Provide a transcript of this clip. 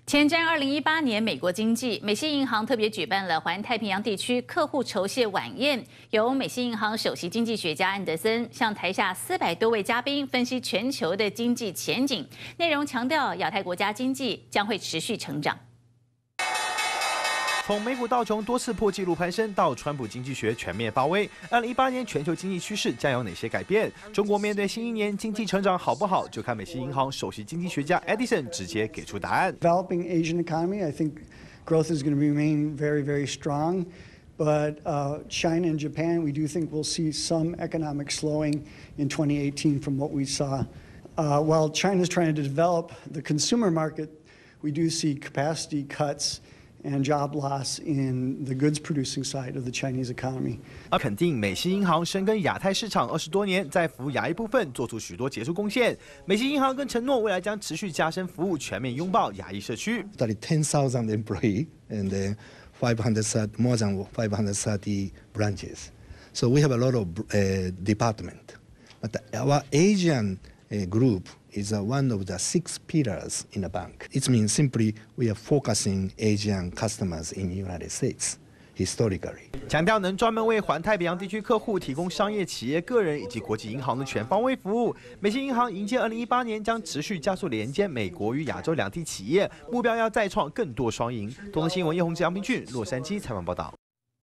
前瞻2018年美国经济，美西银行特别举办了环太平洋地区客户酬谢晚宴，由美西银行首席经济学家安德森向台下400多位嘉宾分析全球的经济前景，内容强调亚太国家经济将会持续成长。 从美股道琼多次破纪录攀升，到川普经济学全面暴威，2018年全球经济趋势将有哪些改变？中国面对新一年经济成长好不好，就看美西银行首席经济学家 Edison 直接给出答案。 Developing Asian economy, I think growth is going to remain very, very strong. But China and Japan, we do think we'll see some economic slowing in 2018 from what we saw. While China's trying to develop the consumer market, we do see capacity cuts and job loss in the goods producing side of the Chinese economy. 肯定美西银行深耕亚太市场20多年，在服务亚裔部分做出许多杰出贡献。美西银行更承诺未来将持续加深服务，全面拥抱亚裔社区。 10,000 employees and more than 530 branches. So we have a lot of department. But our Asian group is one of the 6 pillars in the bank. It means simply we are focusing Asian customers in the United States historically. 强调能专门为环太平洋地区客户提供商业、企业、个人以及国际银行的全方位服务。美西银行迎接2018年将持续加速连接美国与亚洲两地企业，目标要再创更多双赢。东森新闻叶宏志、杨平俊，洛杉矶采访报道。